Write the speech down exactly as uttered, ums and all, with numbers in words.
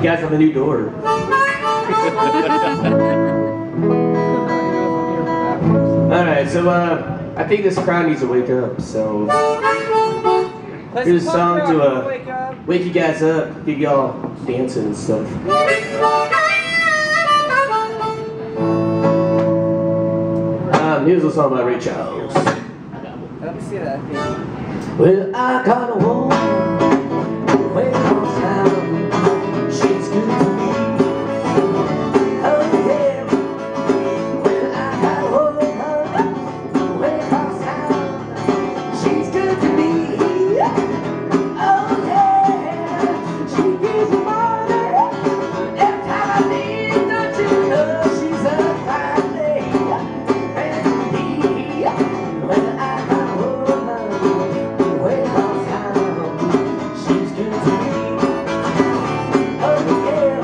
guys have a new door. Alright, so uh, I think this crowd needs to wake up, so here's a song to uh, wake you guys up, get y'all dancing and stuff. Um, here's a song by Ray Charles. Let me see that thing. Well, I got a woman way across town. She's good to me. Oh yeah. Well, I got a woman way across town. She's good to me. Oh yeah. She gives me money every time I need. Don't you know she's a fine lady? Well, I got a woman way across town. She's good to me. Oh yeah.